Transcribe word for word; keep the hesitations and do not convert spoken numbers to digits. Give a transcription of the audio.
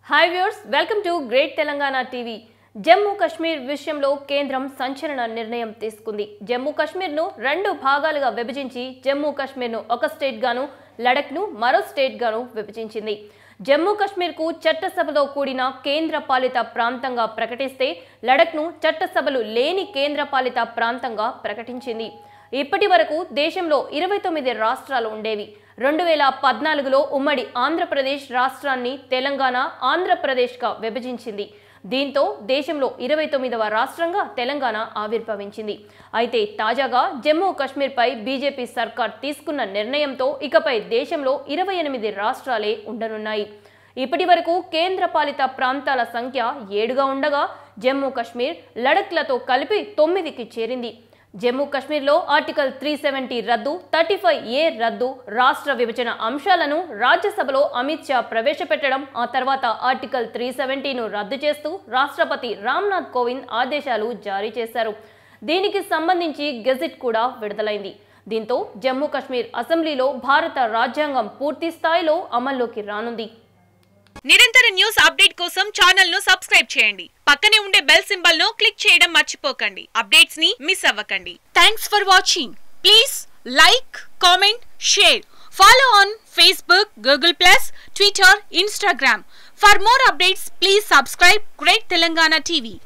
Hi viewers, welcome to Great Telangana T V. Jammu Kashmir విషయంలో కేంద్రం సంచలన నిర్ణయం తీసుకుంది. జమ్మూ కశ్మీర్ ను రెండు భాగాలుగా విభజించి జమ్మూ కశ్మీర్ ను ఒక స్టేట్ గాను లడఖ్ ను మరో స్టేట్ గాను విభజించింది. జమ్మూ కశ్మీర్ కు చట్టసభలో కూడిన కేంద్ర పాలిత ప్రాంతంగా ప్రకటిస్తే లడఖ్ ను చట్టసభలు లేని కేంద్ర పాలిత ప్రాంతంగా ప్రకటించింది. ఇప్పటి వరకు దేశంలో ఇరవై తొమ్మిది రాష్ట్రాలు ఉండేవి. రెండు వేల పద్నాలుగులో ఉమ్మడి ఆంధ్రప్రదేశ్ రాష్ట్రాన్ని తెలంగాణ ఆంధ్రప్రదేశ్గా విభజించింది. దీంతో దేశంలో ఇరవై తొమ్మిదవ రాష్ట్రంగా తెలంగాణ ఆవిర్భవించింది. అయితే తాజాగా జమ్మూ కశ్మీర్పై బీజేపీ సర్కార్ తీసుకున్న నిర్ణయంతో ఇకపై దేశంలో ఇరవై ఎనిమిది రాష్ట్రాలే ఉండనున్నాయి. ఇప్పటి వరకు కేంద్ర పాలిత ప్రాంతాల సంఖ్య ఏడుగా ఉండగా జమ్మూ కశ్మీర్ లడఖ్లతో కలిపి తొమ్మిదికి చేరింది. జమ్మూ కశ్మీర్లో ఆర్టికల్ త్రీ సెవెంటీ రద్దు, థర్టీ ఫైవ్ ఏ రద్దు, రాష్ట్ర విభజన అంశాలను రాజ్యసభలో అమిత్ షా ప్రవేశపెట్టడం, ఆ తర్వాత ఆర్టికల్ త్రీ సెవెంటీను రద్దు చేస్తూ రాష్ట్రపతి రామ్నాథ్ కోవింద్ ఆదేశాలు జారీ చేశారు. దీనికి సంబంధించి గెజిట్ కూడా విడుదలైంది. దీంతో జమ్మూ కశ్మీర్ అసెంబ్లీలో భారత రాజ్యాంగం పూర్తి స్థాయిలో అమల్లోకి రానుంది. నిరంతర న్యూస్ అప్డేట్ కోసం ఛానల్ ను సబ్స్క్రైబ్ చేయండి. పక్కనే ఉండే బెల్ సింబల్ ను క్లిక్ చేయడం మర్చిపోకండి. అప్డేట్స్ ని మిస్ అవ్వకండి. Thanks for watching. Please like, comment, share. Follow on Facebook, Google plus, Twitter, Instagram. For more updates, please subscribe Great Telangana T V.